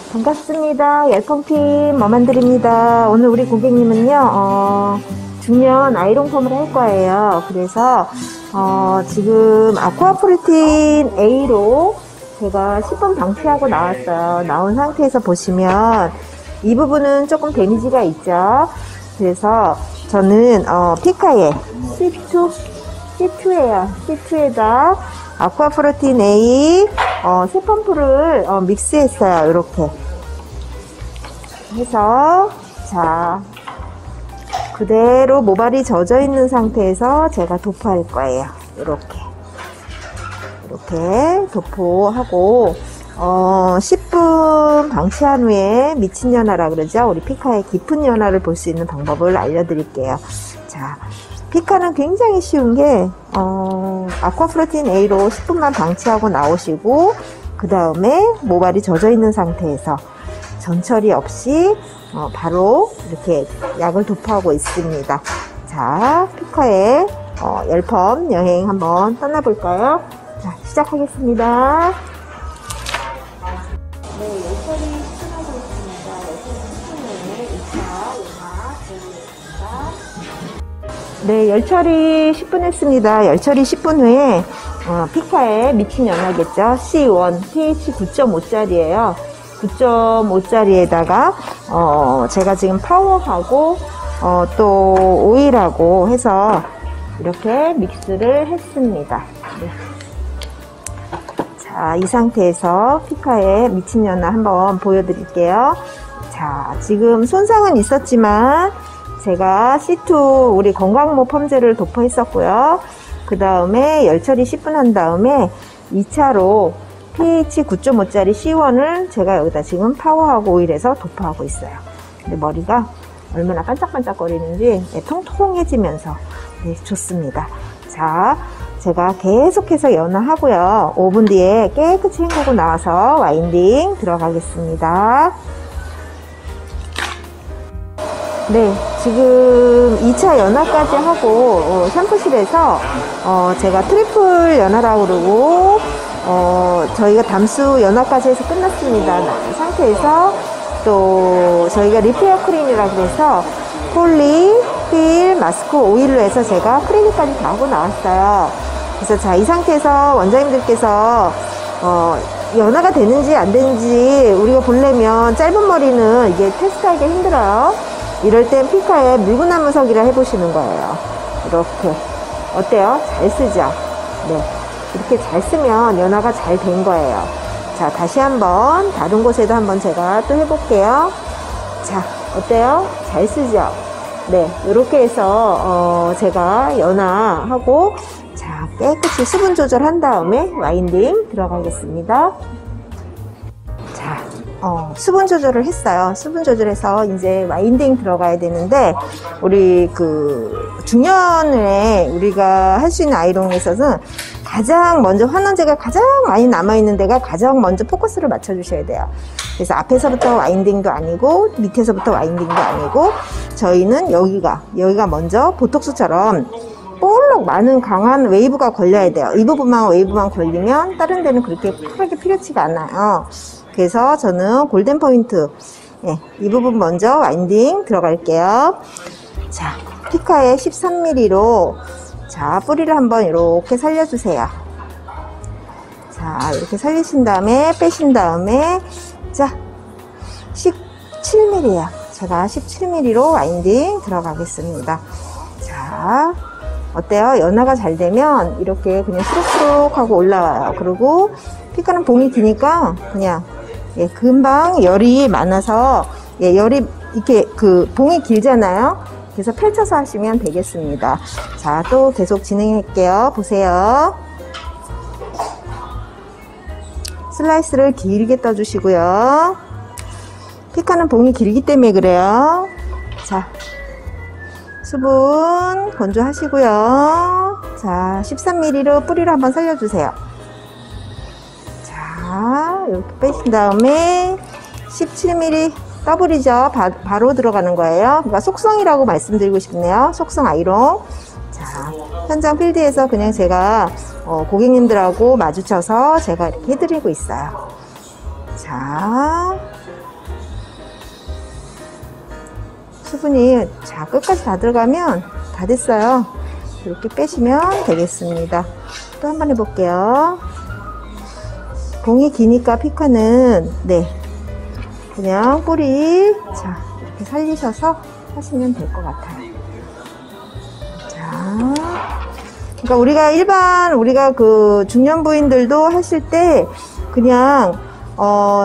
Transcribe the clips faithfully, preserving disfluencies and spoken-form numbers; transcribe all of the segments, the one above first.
반갑습니다. 열펑팀 머만드립니다. 오늘 우리 고객님은요, 어, 중년 아이롱 펌을 할 거예요. 그래서, 어, 지금 아쿠아프루틴 A로 제가 십 분 방치하고 나왔어요. 나온 상태에서 보시면 이 부분은 조금 데미지가 있죠. 그래서 저는, 어, 피카의 씨 투, 씨 투예요. 씨 투에다 아쿠아프루틴 A 어, 새 펌프를 어, 믹스했어요. 이렇게 해서 자 그대로 모발이 젖어 있는 상태에서 제가 도포할 거예요. 이렇게 이렇게 도포하고 어, 십 분 방치한 후에 미친 연화라 그러죠. 우리 피카의 깊은 연화를 볼 수 있는 방법을 알려드릴게요. 자, 피카는 굉장히 쉬운 게 어, 아쿠아프루틴 A로 십 분만 방치하고 나오시고 그 다음에 모발이 젖어 있는 상태에서 전처리 없이 어, 바로 이렇게 약을 도포하고 있습니다. 자, 피카의 어, 열펌 여행 한번 떠나볼까요? 자, 시작하겠습니다. 네, 열처리 시작하고 있습니다. 열처리 십 분에 이 차 연화 보여드리겠습니다. 네, 열처리 십 분 했습니다. 열처리 십 분 후에 어, 피카의 미친 연화겠죠. 씨 원, 피에이치 구 점 오짜리예요. 구 점 오짜리에다가 어, 제가 지금 파워하고 어, 또 오일하고 해서 이렇게 믹스를 했습니다. 네. 자, 이 상태에서 피카의 미친 연화 한번 보여드릴게요. 자, 지금 손상은 있었지만 제가 씨 투 우리 건강모 펌제를 도포했었고요. 그 다음에 열처리 십 분 한 다음에 이 차로 피에이치 구 점 오짜리 씨 원을 제가 여기다 지금 파워하고 오일해서 도포하고 있어요. 근데 머리가 얼마나 반짝반짝거리는지 네, 통통해지면서 네, 좋습니다. 자, 제가 계속해서 연화하고요. 오 분 뒤에 깨끗이 헹구고 나와서 와인딩 들어가겠습니다. 네, 지금 이 차 연화까지 하고 어, 샴푸실에서 어, 제가 트리플 연화라고 그러고 어, 저희가 담수 연화까지 해서 끝났습니다. 이 상태에서 또 저희가 리페어 크림이라고 해서 폴리, 필, 마스크, 오일로 해서 제가 크리미까지 다 하고 나왔어요. 그래서 자, 이 상태에서 원장님들께서 어, 연화가 되는지 안 되는지 우리가 보려면 짧은 머리는 이게 테스트하기가 힘들어요. 이럴 땐 피카의 물구나무서기를 해보시는 거예요. 이렇게. 어때요? 잘 쓰죠? 네. 이렇게 잘 쓰면 연화가 잘 된 거예요. 자, 다시 한번 다른 곳에도 한번 제가 또 해볼게요. 자, 어때요? 잘 쓰죠? 네. 이렇게 해서 어, 제가 연화하고 자, 깨끗이 수분 조절한 다음에 와인딩 들어가겠습니다. 자, 어, 수분 조절을 했어요. 수분 조절해서 이제 와인딩 들어가야 되는데 우리 그 중년에 우리가 할 수 있는 아이롱에 있어서는 가장 먼저 환원제가 가장 많이 남아있는 데가 가장 먼저 포커스를 맞춰 주셔야 돼요. 그래서 앞에서부터 와인딩도 아니고 밑에서부터 와인딩도 아니고 저희는 여기가 여기가 먼저 보톡스처럼 볼록 많은 강한 웨이브가 걸려야 돼요. 이 부분만 웨이브만 걸리면 다른 데는 그렇게 크게 필요치가 않아요. 그래서 저는 골든 포인트 예, 이 부분 먼저 와인딩 들어갈게요. 자, 피카의 십삼 밀리미터로 자, 뿌리를 한번 이렇게 살려주세요. 자, 이렇게 살리신 다음에 빼신 다음에 자, 십칠 밀리미터예요. 제가 십칠 밀리미터로 와인딩 들어가겠습니다. 자, 어때요? 연화가 잘 되면 이렇게 그냥 수룩수룩 하고 올라와요. 그리고 피카는 봉이 기니까 그냥 예, 금방 열이 많아서 예, 열이 이렇게 그 봉이 길잖아요. 그래서 펼쳐서 하시면 되겠습니다. 자, 또 계속 진행할게요. 보세요. 슬라이스를 길게 떠주시고요. 피카는 봉이 길기 때문에 그래요. 자, 수분 건조하시고요. 자, 십삼 밀리미터로 뿌리를 한번 살려주세요. 자, 이렇게 빼신 다음에 십칠 밀리미터 더블이죠. 바, 바로 들어가는 거예요. 그러니까 속성이라고 말씀드리고 싶네요. 속성 아이롱. 자, 현장 필드에서 그냥 제가 어, 고객님들하고 마주쳐서 제가 이렇게 해드리고 있어요. 자, 수분이 자 끝까지 다 들어가면 다 됐어요. 이렇게 빼시면 되겠습니다. 또 한 번 해볼게요. 봉이 기니까 피카는 네 그냥 뿌리 자 이렇게 살리셔서 하시면 될 것 같아요. 자, 그러니까 우리가 일반 우리가 그 중년 부인들도 하실 때 그냥 어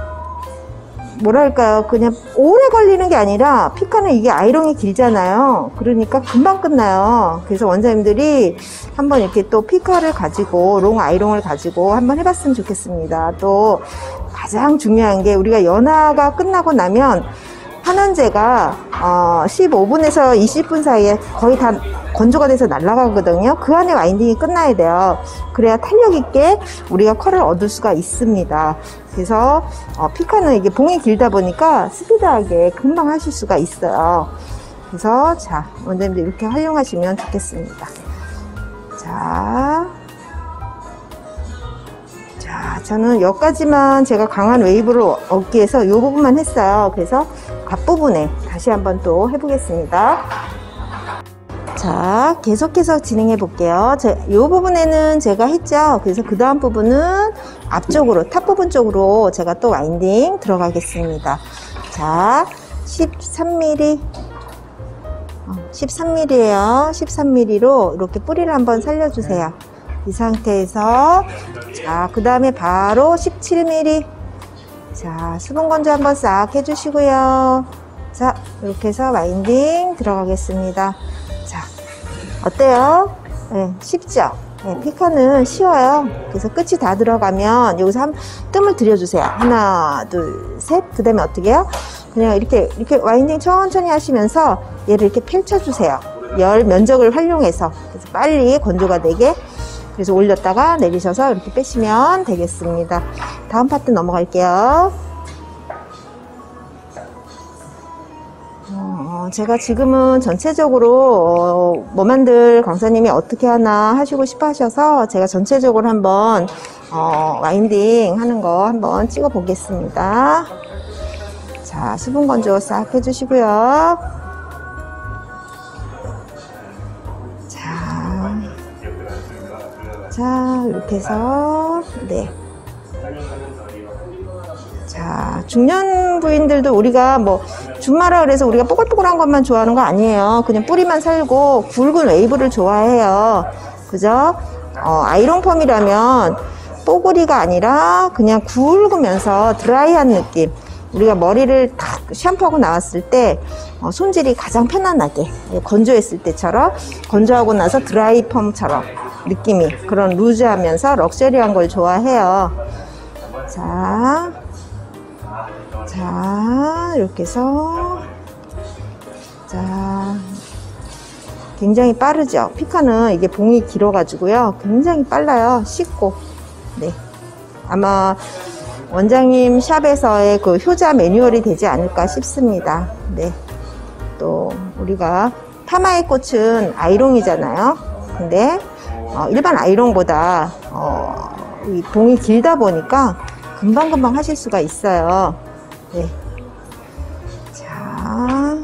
뭐랄까요, 그냥 오래 걸리는 게 아니라 피카는 이게 아이롱이 길잖아요. 그러니까 금방 끝나요. 그래서 원장님들이 한번 이렇게 또 피카를 가지고 롱 아이롱을 가지고 한번 해봤으면 좋겠습니다. 또 가장 중요한 게 우리가 연화가 끝나고 나면 환원제가 어 십오 분에서 이십 분 사이에 거의 다 건조가 돼서 날아가거든요. 그 안에 와인딩이 끝나야 돼요. 그래야 탄력 있게 우리가 컬을 얻을 수가 있습니다. 그래서 어, 피카는 이게 봉이 길다 보니까 스피드하게 금방 하실 수가 있어요. 그래서 자, 원장님들 이렇게 활용하시면 좋겠습니다. 자, 자, 저는 여기까지만 제가 강한 웨이브를 얻기 위해서 이 부분만 했어요. 그래서 앞부분에 다시 한번 또 해보겠습니다. 자, 계속해서 진행해 볼게요. 이 부분에는 제가 했죠. 그래서 그 다음 부분은 앞쪽으로, 탑 부분 쪽으로 제가 또 와인딩 들어가겠습니다. 자, 십삼 밀리미터, 십삼 밀리미터예요. 십삼 밀리미터로 이렇게 뿌리를 한번 살려주세요. 이 상태에서, 자, 그 다음에 바로 십칠 밀리미터. 자, 수분 건조 한번 싹 해주시고요. 자, 이렇게 해서 와인딩 들어가겠습니다. 자, 어때요? 네, 쉽죠? 네, 피카는 쉬워요. 그래서 끝이 다 들어가면 여기서 한 뜸을 들여주세요. 하나, 둘, 셋. 그 다음에 어떻게 해요? 그냥 이렇게, 이렇게 와인딩 천천히 하시면서 얘를 이렇게 펼쳐주세요. 열 면적을 활용해서. 그래서 빨리 건조가 되게. 그래서 올렸다가 내리셔서 이렇게 빼시면 되겠습니다. 다음 파트 넘어갈게요. 어, 제가 지금은 전체적으로 어, 뭐만들 강사님이 어떻게 하나 하시고 싶어 하셔서 제가 전체적으로 한번 어, 와인딩 하는 거 한번 찍어 보겠습니다. 자, 수분 건조 싹 해주시고요. 자, 자, 이렇게 해서 네. 자, 중년 부인들도 우리가 뭐 준마라 그래서 우리가 뽀글뽀글한 것만 좋아하는 거 아니에요. 그냥 뿌리만 살고 굵은 웨이브를 좋아해요. 그죠? 어, 아이롱 펌이라면 뽀글이가 아니라 그냥 굵으면서 드라이한 느낌. 우리가 머리를 탁 샴푸하고 나왔을 때 어, 손질이 가장 편안하게 건조했을 때처럼 건조하고 나서 드라이 펌처럼 느낌이 그런 루즈하면서 럭셔리한 걸 좋아해요. 자, 자, 이렇게 해서 자, 굉장히 빠르죠. 피카는 이게 봉이 길어 가지고요 굉장히 빨라요. 쉽고. 네, 아마 원장님 샵에서의 그 효자 매뉴얼이 되지 않을까 싶습니다. 네, 또 우리가 파마의 꽃은 아이롱이잖아요. 근데 어, 일반 아이롱보다 어, 이 봉이 길다 보니까 금방금방 하실 수가 있어요. 네. 자,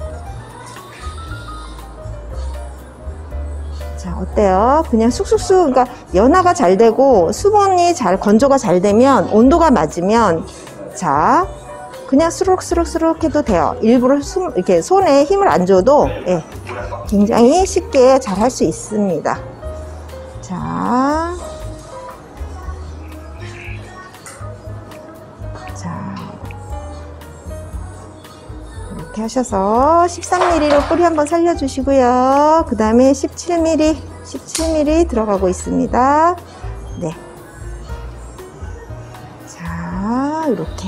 자, 어때요? 그냥 쑥쑥쑥, 그러니까 연화가 잘 되고 수분이 잘 건조가 잘 되면 온도가 맞으면 자, 그냥 수룩수룩수룩 해도 돼요. 일부러 숨, 이렇게 손에 힘을 안 줘도 예, 굉장히 쉽게 잘 할 수 있습니다. 자, 자, 이렇게 하셔서 십삼 밀리미터로 뿌리 한번 살려주시고요. 그 다음에 십칠 밀리미터, 십칠 밀리미터 들어가고 있습니다. 네. 자, 이렇게.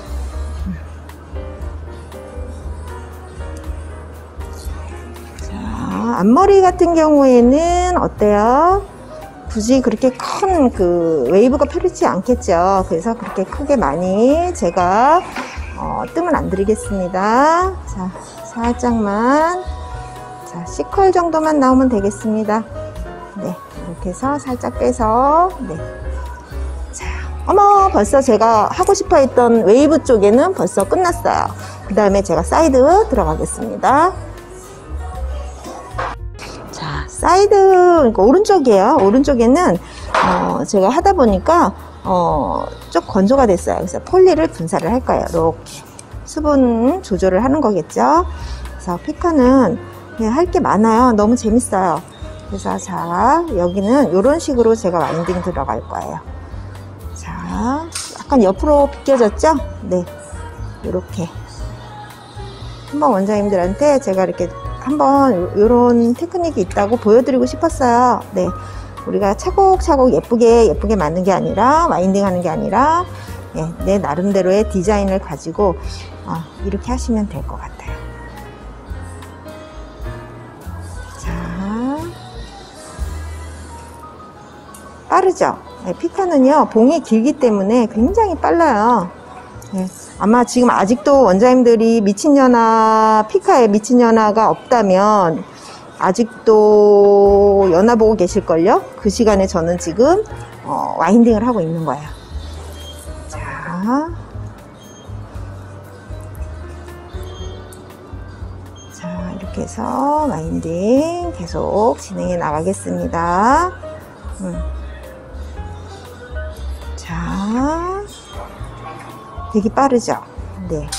자, 앞머리 같은 경우에는 어때요? 굳이 그렇게 큰 그 웨이브가 펴지지 않겠죠. 그래서 그렇게 크게 많이 제가 어, 뜸을 안 들이겠습니다. 자, 살짝만, 자, C컬 정도만 나오면 되겠습니다. 네, 이렇게 해서 살짝 빼서, 네. 자, 어머, 벌써 제가 하고 싶어 했던 웨이브 쪽에는 벌써 끝났어요. 그 다음에 제가 사이드 들어가겠습니다. 자, 사이드, 그러니까 오른쪽이에요. 오른쪽에는, 어, 제가 하다 보니까, 어, 좀 건조가 됐어요. 그래서 폴리를 분사를 할 거예요. 이렇게. 수분 조절을 하는 거겠죠. 그래서 피카는 그냥 할 게 많아요. 너무 재밌어요. 그래서 자, 여기는 이런 식으로 제가 와인딩 들어갈 거예요. 자, 약간 옆으로 비껴졌죠? 네. 이렇게. 한번 원장님들한테 제가 이렇게 한번 이런 테크닉이 있다고 보여드리고 싶었어요. 네. 우리가 차곡차곡 예쁘게 예쁘게 만든 게 아니라, 와인딩 하는 게 아니라, 네, 내 나름대로의 디자인을 가지고 어, 이렇게 하시면 될 것 같아요. 자, 빠르죠? 네, 피카는요, 봉이 길기 때문에 굉장히 빨라요. 네, 아마 지금 아직도 원장님들이 미친연화, 피카에 미친연화가 없다면 아직도 연화 보고 계실걸요? 그 시간에 저는 지금 어, 와인딩을 하고 있는 거예요. 자, 자, 이렇게 해서 와인딩 계속 진행해 나가겠습니다. 음. 자, 되게 빠르죠? 네.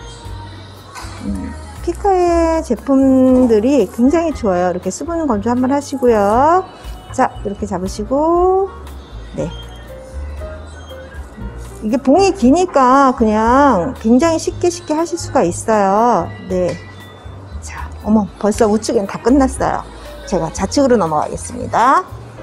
음, 피카의 제품들이 굉장히 좋아요. 이렇게 수분 건조 한번 하시고요. 자, 이렇게 잡으시고, 네. 이게 봉이 기니까 그냥 굉장히 쉽게 쉽게 하실 수가 있어요. 네. 자, 어머, 벌써 우측엔 다 끝났어요. 제가 좌측으로 넘어가겠습니다.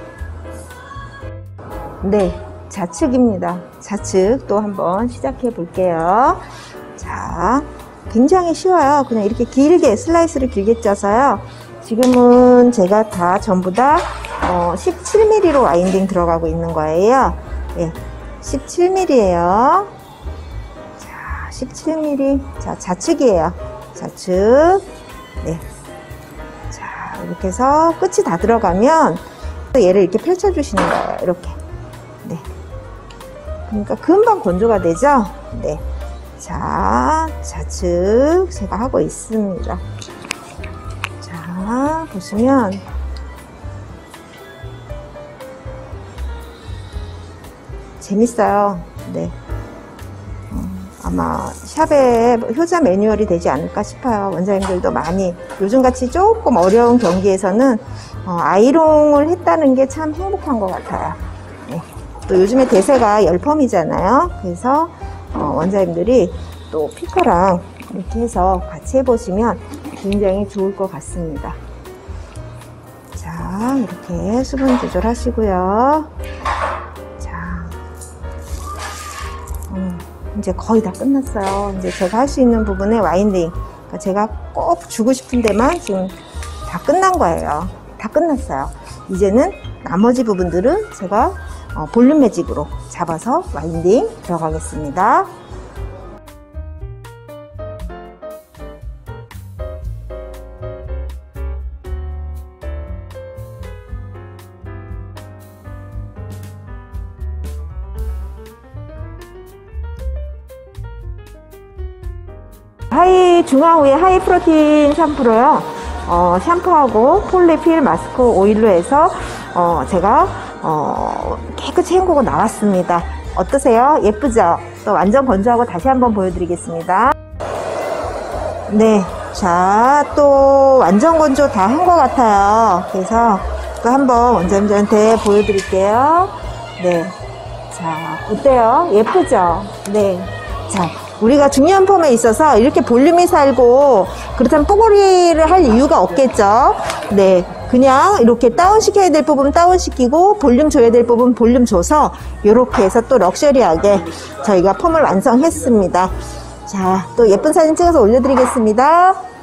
네, 좌측입니다. 좌측 또 한번 시작해 볼게요. 자, 굉장히 쉬워요. 그냥 이렇게 길게 슬라이스를 길게 짜서요. 지금은 제가 다 전부 다 어, 십칠 밀리미터로 와인딩 들어가고 있는 거예요. 예, 십칠 밀리미터예요. 자, 십칠 밀리미터. 자, 좌측이에요. 좌측. 네. 자, 이렇게 해서 끝이 다 들어가면 얘를 이렇게 펼쳐 주시는 거예요. 이렇게. 네. 그러니까 금방 건조가 되죠? 네. 자, 좌측 제가 하고 있습니다. 자, 보시면 재밌어요. 네. 어, 아마 샵에 효자 매뉴얼이 되지 않을까 싶어요. 원장님들도 많이 요즘같이 조금 어려운 경기에서는 어, 아이롱을 했다는 게 참 행복한 것 같아요. 네. 또 요즘에 대세가 열펌이잖아요. 그래서 어, 원장님들이 또 피카랑 이렇게 해서 같이 해보시면 굉장히 좋을 것 같습니다. 자, 이렇게 수분 조절하시고요. 자, 음, 이제 거의 다 끝났어요. 이제 제가 할 수 있는 부분에 와인딩, 그러니까 제가 꼭 주고 싶은 데만 지금 다 끝난 거예요. 다 끝났어요. 이제는 나머지 부분들은 제가 어, 볼륨 매직으로 잡아서 와인딩 들어가겠습니다. 하이 중앙 위에 하이 프로틴 샴푸로요. 어, 샴푸하고 폴리필 마스크 오일로 해서 어, 제가 어, 깨끗이 헹구고 나왔습니다. 어떠세요? 예쁘죠? 또 완전 건조하고 다시 한번 보여드리겠습니다. 네, 자, 또 완전 건조 다 한 것 같아요. 그래서 또 한번 원장님들한테 보여드릴게요. 네, 자, 어때요? 예쁘죠? 네, 자, 우리가 중년 펌에 있어서 이렇게 볼륨이 살고 그렇다면 뽀글이를 할 이유가 없겠죠. 네, 그냥 이렇게 다운시켜야 될 부분 다운시키고 볼륨 줘야 될 부분 볼륨 줘서 이렇게 해서 또 럭셔리하게 저희가 펌을 완성했습니다. 자, 또 예쁜 사진 찍어서 올려드리겠습니다.